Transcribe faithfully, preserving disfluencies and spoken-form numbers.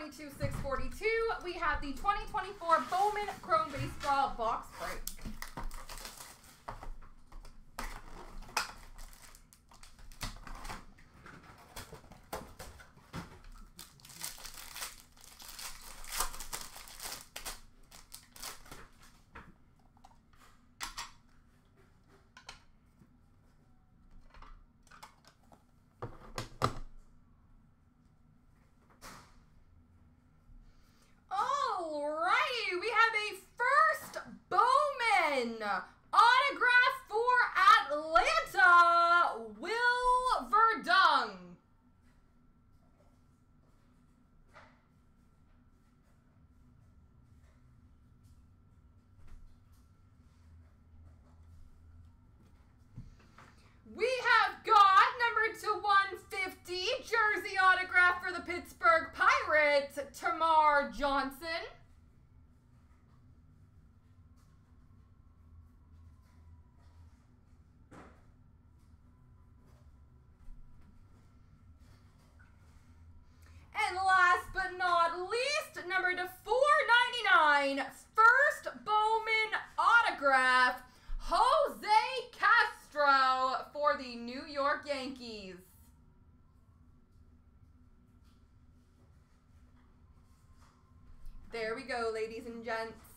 twenty-two six forty-two, we have the twenty twenty-four Bowman Chrome Baseball box break. Autograph for Atlanta, Will Verdung. We have got number to one fifty, jersey autograph for the Pittsburgh Pirates, Tamar Johnson. And last but not least, number to four ninety-nine, first Bowman autograph, Jose Castro for the New York Yankees. There we go, ladies and gents.